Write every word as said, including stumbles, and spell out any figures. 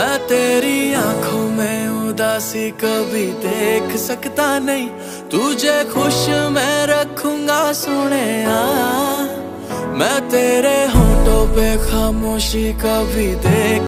मैं तेरी आंखों में उदासी कभी देख सकता नहीं, तुझे खुश मैं रखूंगा सोनिया। मैं तेरे होठों पे खामोशी कभी देख